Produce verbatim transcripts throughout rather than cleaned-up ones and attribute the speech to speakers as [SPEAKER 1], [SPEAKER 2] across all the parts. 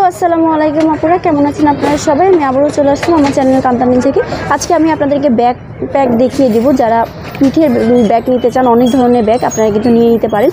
[SPEAKER 1] আসসালামু আলাইকুম আপুরা, কেমন আছেন আপনারা সবাই? আমি আবারও চলে আসলাম আমার চ্যানেল কান্তামিন থেকে। আজকে আমি আপনাদেরকে ব্যাগ প্যাক দেখিয়ে দিব। যারা পিঠের ব্যাগ নিতে চান, অনেক ধরনের ব্যাগ আপনারা কিন্তু নিয়ে নিতে পারেন।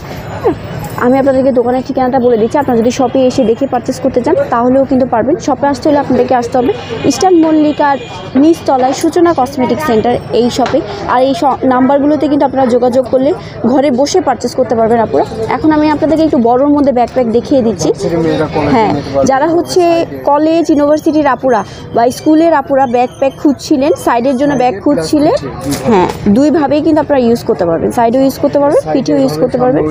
[SPEAKER 1] আমি আপনাদেরকে দোকানের ঠিকানাটা বলে দিচ্ছি। আপনারা যদি শপে এসে দেখে পারচেস করতে চান তাহলেও কিন্তু পারবেন। শপে আসতে হলে আপনাদেরকে আসতে হবে ইস্টার্ন মল্লিকার নিচতলায় সূচনা কসমেটিক সেন্টার, এই শপে। আর এই নাম্বারগুলোতে কিন্তু আপনারা যোগাযোগ করলে ঘরে বসে পারচেস করতে পারবেন আপুরা। এখন আমি আপনাদেরকে একটু বড়োর মধ্যে ব্যাকপ্যাক দেখিয়ে দিচ্ছি। হ্যাঁ, যারা হচ্ছে কলেজ ইউনিভার্সিটির আপুরা বা স্কুলের আপুরা ব্যাকপ্যাক খুঁজছিলেন, সাইডের জন্য ব্যাগ খুঁজছিলেন, হ্যাঁ দুইভাবেই কিন্তু আপনারা ইউজ করতে পারবেন। সাইডেও ইউজ করতে পারবেন, পিঠেও ইউজ করতে পারবেন।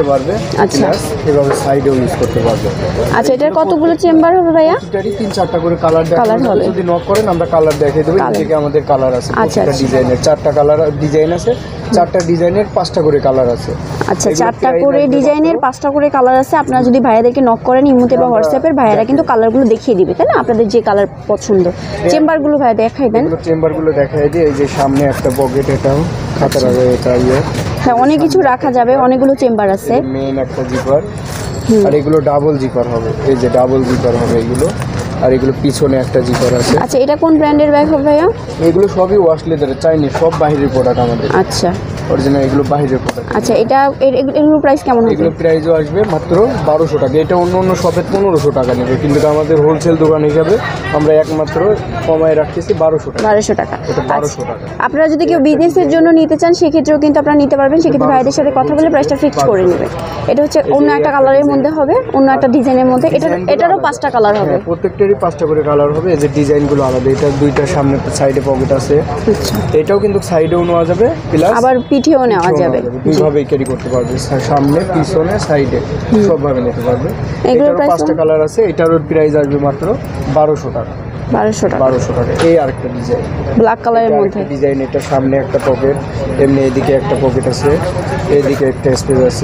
[SPEAKER 1] আচ্ছা,
[SPEAKER 2] এভাবে সাইডেও ইউজ করতে পারবে।
[SPEAKER 1] আচ্ছা, এটার কতগুলো চেম্বার হবে ভাইয়া?
[SPEAKER 2] এটারই তিন চারটা করে কালার
[SPEAKER 1] কালার হবে।
[SPEAKER 2] যদি নক করেন আমরা কালার দেখিয়ে দেব। এদিকে আমাদের কালার আছে, প্রত্যেকটা ডিজাইনের চারটা কালার ডিজাইন আছে। চারটা ডিজাইনের পাঁচটা করে কালার আছে।
[SPEAKER 1] আচ্ছা, চারটা করে ডিজাইনের পাঁচটা করে কালার আছে। আপনারা যদি ভাইয়াদেরকে নক করেন ইমোতে বা হোয়াটসঅ্যাপের, ভাইয়ারা কিন্তু কালারগুলো দেখিয়ে দিবে, তাই না? আপনাদের যে কালার পছন্দ। চেম্বারগুলো ভাইয়া দেখাই দেন।
[SPEAKER 2] চেম্বারগুলো দেখাই দিই। এই যে সামনে একটা পকেট, এটাও খাতার আগে এটা ইয়ে,
[SPEAKER 1] হ্যাঁ অনেক কিছু রাখা যাবে, অনেকগুলো চেম্বার আছে।
[SPEAKER 2] মেইন একটা জিপার, আর এগুলো ডাবল জিপার হবে। এই যে ডাবল জিপার হবে এগুলো, আর এগুলো পিছনে একটা জিপার আছে।
[SPEAKER 1] আচ্ছা, এটা কোন ব্র্যান্ডের ব্যাগ হবে ভাইয়া?
[SPEAKER 2] এগুলো সবই ওয়াশ লেদারের, চাইনিজ, সব বাইরের প্রোডাক্ট আমাদের।
[SPEAKER 1] আচ্ছা,
[SPEAKER 2] অরিজিনাল এগুলো বাইরের প্রোডাক্ট।
[SPEAKER 1] আচ্ছা, এটা এগুলো প্রাইস কেমন হবে?
[SPEAKER 2] এগুলো প্রাইসও আসবে মাত্র বারোশো টাকা। এটা অন্য অন্য শপে পনেরোশো টাকা নেবে, কিন্তু আমাদের হোলসেল দোকান হিসাবে আমরা একমাত্র কমায় রাখতেছি বারোশো টাকা।
[SPEAKER 1] বারোশো টাকা
[SPEAKER 2] এটা বারোশো টাকা।
[SPEAKER 1] আপনারা যদি কেউ বিজনেসের জন্য নিতে চান সেক্ষেত্রেও কিন্তু আপনারা নিতে পারবেন। সেক্ষেত্রে ভাইদের সাথে কথা বলে প্রাইসটা ফিক্স করে নেবে। এটা হচ্ছে অন্য একটা কালারের মধ্যে হবে, অন্য একটা ডিজাইনের মধ্যে। এটা এটারও পাঁচটা কালার হবে,
[SPEAKER 2] প্রত্যেকটারই পাঁচটা করে কালার হবে। এই যে ডিজাইনগুলো আলাদা। এটা দুইটা সামনে সাইডে পকেট আছে। এটাও কিন্তু সাইডেও নেওয়া যাবে, প্লাস
[SPEAKER 1] আবার পিঠেও নেওয়া যাবে।
[SPEAKER 2] দুইভাবেই ক্যারি করতে পারবে, সামনে পিছনে সাইডে সবভাবে নিতে পারবে। এটারও পাঁচটা কালার আছে। এটারও প্রাইস আসবে মাত্র বারোশো টাকা।
[SPEAKER 1] বারোশো টাকা
[SPEAKER 2] বারোশো টাকা। এই আরেকটা ডিজাইন
[SPEAKER 1] ব্ল্যাক কালারের মধ্যে
[SPEAKER 2] ডিজাইন। এটা সামনে একটা পকেট, এমনি এদিকে একটা পকেট আছে, এদিকে একটা স্পেস আছে।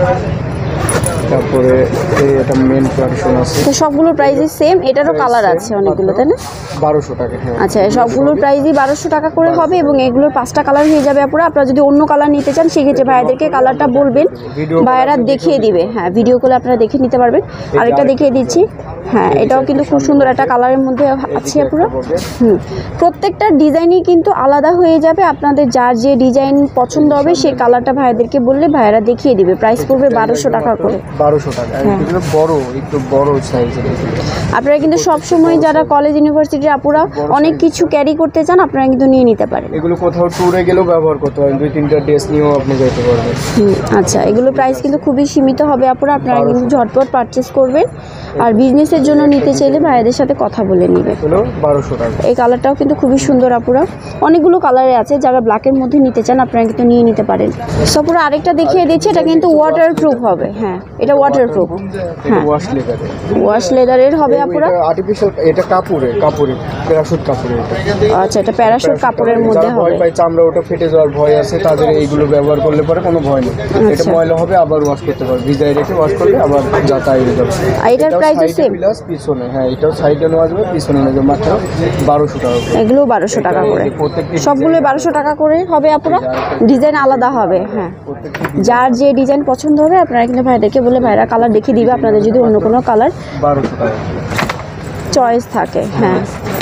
[SPEAKER 2] তারপরে এটা মেন ফাংশন আছে।
[SPEAKER 1] তো সবগুলোর প্রাইসই সেম। এটারও কালার আছে অনেকগুলো, তাই না?
[SPEAKER 2] বারোশো টাকা। হ্যাঁ,
[SPEAKER 1] আচ্ছা, সবগুলোর প্রাইসই বারোশো টাকা করে হবে এবং এগুলোর পাঁচটা কালার হয়ে যাবে আপুরা। আপনারা যদি অন্য কালার নিতে চান সেক্ষেত্রে ভাইয়াদেরকে কালারটা বলবেন, ভাইয়ারা দেখিয়ে দিবে। হ্যাঁ, ভিডিও কলে আপনারা দেখে নিতে পারবেন। আরেকটা দেখিয়ে দিচ্ছি। হ্যাঁ, এটাও কিন্তু খুব সুন্দর একটা কালারের মধ্যে আছে আপুরা। হুম, প্রত্যেকটা ডিজাইনই কিন্তু আলাদা হয়ে যাবে। আপনাদের যার যে ডিজাইন পছন্দ হবে সেই কালারটা ভাইয়াদেরকে বললে ভাইয়ারা দেখিয়ে দিবে। প্রাইস পড়বে বারোশো টাকা করে।
[SPEAKER 2] বারোশো টাকা। এগুলো বড়, একটু বড় সাইজের।
[SPEAKER 1] আপনারা কিন্তু সবসময় যারা কলেজ ইউনিভার্সিটির আপুরা অনেক কিছু ক্যারি করতে চান, আপনারা কিন্তু নিয়ে নিতে পারেন।
[SPEAKER 2] এগুলো কোথাও ট্যুরে গেলেও ব্যবহার করতে পারেন। দুই তিনটা ড্রেস নিয়েও আপনি যেতে পারবেন।
[SPEAKER 1] আচ্ছা, এগুলো প্রাইস কিন্তু খুবই সীমিত হবে আপুরা। আপনারা কিন্তু ঝটপট পারচেস করবেন। আর বিজনেসের জন্য নিতে চাইলে ভাইয়াদের সাথে কথা বলে নেবেন।
[SPEAKER 2] বারোশো টাকা।
[SPEAKER 1] এই কালারটাও কিন্তু খুবই সুন্দর আপুরা। অনেকগুলো কালারে আছে। যারা ব্ল্যাকের মধ্যে নিতে চান আপনারা কিন্তু নিয়ে নিতে পারেন। সপুরা আরেকটা দেখিয়ে দিচ্ছি। এটা কিন্তু ওয়াটারপ্রুফ হবে। হ্যাঁ, এটা ওয়াটারপ্রুফ। হ্যাঁ,
[SPEAKER 2] ওয়াশ লেদারের।
[SPEAKER 1] ওয়াশ লেদারের হবে আপুরা।
[SPEAKER 2] আর্টিফিশিয়াল, এটা কাপড়ে কাপড়ে প্যারাশুট কাপড়ে।
[SPEAKER 1] আচ্ছা, এটা প্যারাশুট কাপড়ের মধ্যে হবে।
[SPEAKER 2] ভয় পায় চামড়া ওটা ফেটে যাওয়ার ভয় আছে, তাদের এইগুলো ব্যবহার করলে পরে কোনো ভয় নেই। এটা ময়লা হবে আবার ওয়াশ করতে পারবে, ভিজায় রেখে ওয়াশ করলে আবার যাতা হয়ে যাবে।
[SPEAKER 1] আর এটার প্রাইস সেম
[SPEAKER 2] প্লাস পিছনে। হ্যাঁ, এটাও সাইডে নেওয়া যাবে, পিছনে নেওয়া যাবে। মাত্র বারোশো টাকা।
[SPEAKER 1] এগুলো বারোশো টাকা করে। সবগুলো বারোশো টাকা করে হবে আপুরা। ডিজাইন আলাদা হবে। হ্যাঁ, যার যে ডিজাইন পছন্দ হবে আপনারা কিন্তু ভাইদেরকে বলে ভাইরা কালার দেখিয়ে দিবে। আপনাদের যদি অন্য কোনো কালার
[SPEAKER 2] বারোশো টাকা
[SPEAKER 1] চয়েস থাকে। হ্যাঁ,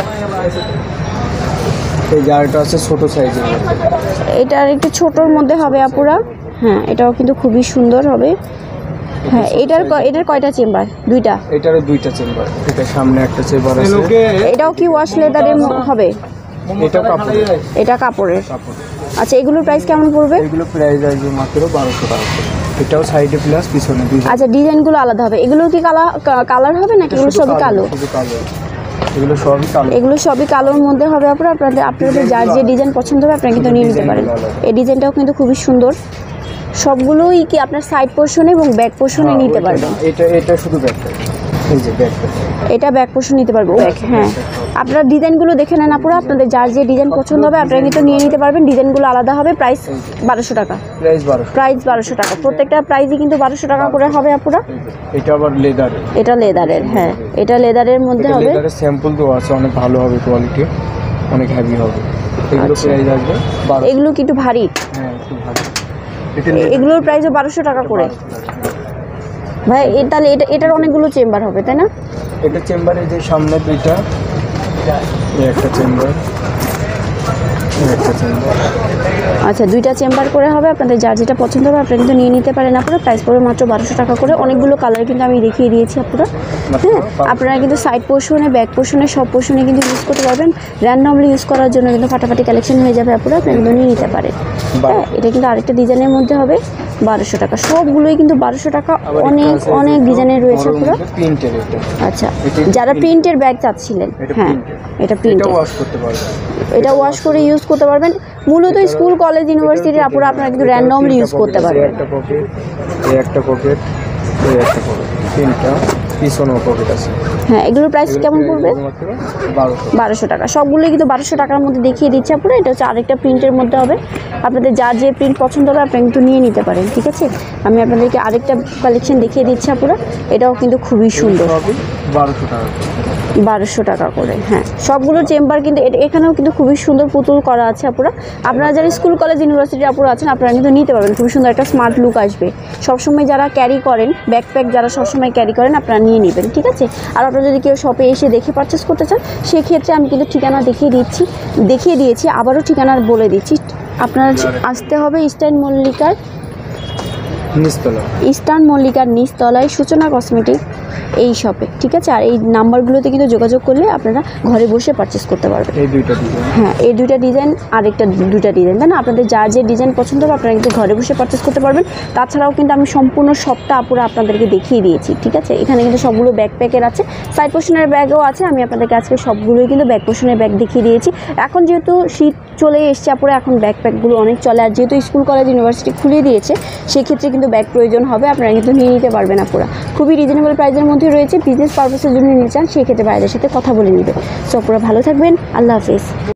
[SPEAKER 2] এই জারটা আছে ছোট সাইজের।
[SPEAKER 1] এটার একটু ছোটোর মধ্যে হবে আপুরা। হ্যাঁ, এটাও কিন্তু খুবই সুন্দর হবে। হ্যাঁ, এটার এটার কয়টা চেম্বার? দুইটা।
[SPEAKER 2] এটারও দুইটা চেম্বার। এটা সামনে একটা চেম্বার আছে।
[SPEAKER 1] এটাও কি ওয়াশ লেদারের হবে?
[SPEAKER 2] এটা কাপড়ের।
[SPEAKER 1] এটা কাপড়ের। আচ্ছা, এগুলোর প্রাইস কেমন পড়বে?
[SPEAKER 2] এগুলো প্রাইস আসবে মাত্র বারোশো টাকা। এটাও সাইডে প্লাস পিছনে দুই।
[SPEAKER 1] আচ্ছা, ডিজাইনগুলো আলাদা হবে। এগুলো কি কালার কালার হবে নাকি এগুলো সবই কালো?
[SPEAKER 2] এগুলো সবই কালো।
[SPEAKER 1] এগুলো সবই কালোর মধ্যে হবে আপনারা। আপনাদের আপনাদের যার যে ডিজাইন পছন্দ হবে আপনারা কিন্তু নিয়ে নিতে পারেন। এই ডিজাইনটাও কিন্তু খুবই সুন্দর। সবগুলোই কি আপনার সাইড পোর্শনে এবং ব্যাক পোর্শনে নিতে পারবেন।
[SPEAKER 2] এটা এটা শুধু ব্যাকটা, এই যে ব্যাকটা,
[SPEAKER 1] এটা ব্যাক পোর্শন নিতে পারবো। ব্যাক। হ্যাঁ, আপনারা ডিজাইনগুলো দেখে নেন আপুরা। আপনাদের যার যে ডিজাইন পছন্দ হবে আপনারা কিন্তু নিয়ে নিতে পারবেন। ডিজাইনগুলো আলাদা হবে। প্রাইস বারোশো টাকা।
[SPEAKER 2] প্রাইস বারোশো।
[SPEAKER 1] প্রাইস বারোশো টাকা। প্রত্যেকটা প্রাইসই কিন্তু বারোশো টাকা করে হবে আপুরা।
[SPEAKER 2] এটা আবার লেদার।
[SPEAKER 1] এটা লেদারের। হ্যাঁ, এটা লেদারের মধ্যে হবে।
[SPEAKER 2] লেদারের স্যাম্পল তো আছে, অনেক ভালো হবে কোয়ালিটি, অনেক হেভি হবে। এগুলো প্রাইস আসবে বারোশো।
[SPEAKER 1] এগুলো কি একটু ভারী?
[SPEAKER 2] হ্যাঁ, একটু ভারী।
[SPEAKER 1] এগুলোর প্রাইসও বারোশো টাকা করে। ভাই এ তাহলে এটা এটার অনেকগুলো চেম্বার হবে তাই না?
[SPEAKER 2] এটা চেম্বারে যে সামনে দুইটা, এই একটা চেম্বার, এই একটা চেম্বার।
[SPEAKER 1] আচ্ছা, দুইটা চেম্বার করে হবে। আপনাদের যার যেটা পছন্দ হবে আপনারা কিন্তু নিয়ে নিতে পারেন। আপনারা প্রাইস পড়বে মাত্র বারোশো টাকা করে। অনেকগুলো কালার কিন্তু আমি দেখিয়ে দিয়েছি আপনারা। হ্যাঁ, আপনারা কিন্তু সাইড পোর্শনে, ব্যাক পোর্শনে, সব পোর্শনে কিন্তু ইউজ করতে পারবেন। র্যান্ডমলি ইউজ করার জন্য কিন্তু ফাটাফাটি কালেকশন হয়ে যাবে আপনারা, আপনারা কিন্তু নিয়ে নিতে পারেন। হ্যাঁ, এটা কিন্তু আরেকটা ডিজাইনের মধ্যে হবে বারোশো টাকা। সবগুলোই কিন্তু বারোশো টাকা। অনেক অনেক ডিজাইনের রয়েছে আপনারা।
[SPEAKER 2] প্রিন্টের এটা।
[SPEAKER 1] আচ্ছা, যারা প্রিন্টের ব্যাগ চাচ্ছিলেন, হ্যাঁ এটা প্রিন্ট,
[SPEAKER 2] এটা ওয়াশ করতে পারবেন,
[SPEAKER 1] এটা ওয়াশ করে ইউজ করতে পারবেন। মূলত স্কুল, কলেজ, ইউনিভার্সিটির আপুরা আপনারা কিন্তু র্যান্ডমলি ইউজ করতে পারবেন।
[SPEAKER 2] একটা পকেট, এই একটা পকেট, এই একটা পকেট, তিনটা পিছনে পকেট আছে।
[SPEAKER 1] হ্যাঁ, এগুলোর প্রাইস কেমন পড়বে? বারোশো টাকা। সবগুলোই কিন্তু বারোশো টাকার মধ্যে দেখিয়ে দিচ্ছে আপনারা। এটা হচ্ছে আরেকটা প্রিন্টের মধ্যে হবে। আপনাদের যার যে প্রিন্ট পছন্দ হবে আপনারা কিন্তু নিয়ে নিতে পারেন, ঠিক আছে? আমি আপনাদেরকে আরেকটা কালেকশন দেখিয়ে দিচ্ছি আপনারা। এটাও কিন্তু খুবই সুন্দর,
[SPEAKER 2] বারোশো টাকা
[SPEAKER 1] বারোশো টাকা করে। হ্যাঁ, সবগুলো চেম্বার কিন্তু এখানেও কিন্তু খুবই সুন্দর পুতুল করা আছে আপুরা। আপনারা যারা স্কুল, কলেজ, ইউনিভার্সিটির আপুরা আছেন আপনারা কিন্তু নিতে পারবেন। খুবই সুন্দর একটা স্মার্ট লুক আসবে। সবসময় যারা ক্যারি করেন, ব্যাকপ্যাক যারা সবসময় ক্যারি করেন আপনারা নিয়ে নেবেন, ঠিক আছে? আর আপনারা যদি কেউ শপে এসে দেখে পারচেস করতে চান সেক্ষেত্রে আমি কিন্তু ঠিকানা দেখিয়ে দিচ্ছি, দেখিয়ে দিয়েছি আবারও ঠিকানা বলে দিচ্ছি। আপনারা আসতে হবে ইস্টার্ন মল্লিকার
[SPEAKER 2] নিচতলা,
[SPEAKER 1] ইস্টার্ন মল্লিকার নিচতলায় সূচনা কসমেটিক এই শপে, ঠিক আছে? আর এই নাম্বারগুলোতে কিন্তু যোগাযোগ করলে আপনারা ঘরে বসে পারচেস করতে পারবেন।
[SPEAKER 2] এই দুইটা ডিজাইন,
[SPEAKER 1] হ্যাঁ এই দুইটা ডিজাইন আর একটা দুইটা ডিজাইন, তাই না? আপনাদের যার যে ডিজাইন পছন্দ হবে আপনারা কিন্তু ঘরে বসে পারচেস করতে পারবেন। তাছাড়াও কিন্তু আমি সম্পূর্ণ শপটা আপুরা আপনাদেরকে দেখিয়ে দিয়েছি, ঠিক আছে? এখানে কিন্তু সবগুলো ব্যাকপ্যাকের আছে, সাইড পোর্শনের ব্যাগও আছে। আমি আপনাদেরকে আজকে সবগুলোই কিন্তু ব্যাক পোর্শনের ব্যাগ দেখিয়ে দিয়েছি। এখন যেহেতু শীত চলে এসছে আপুরা, এখন ব্যাকপ্যাকগুলো অনেক চলে। আর যেহেতু স্কুল, কলেজ, ইউনিভার্সিটি খুলে দিয়েছে সেক্ষেত্রে কিন্তু ব্যাগ প্রয়োজন হবে, আপনারা কিন্তু নিয়ে নিতে পারবেন আপুরা। খুবই রিজনেবল প্রাইসের মধ্যে রয়েছে। বিজনেস পারপাসের জন্য নিতে চান সেক্ষেত্রে বাইরের সাথে কথা বলে নেবে। সো আপুরা ভালো থাকবেন, আল্লাহ হাফেজ।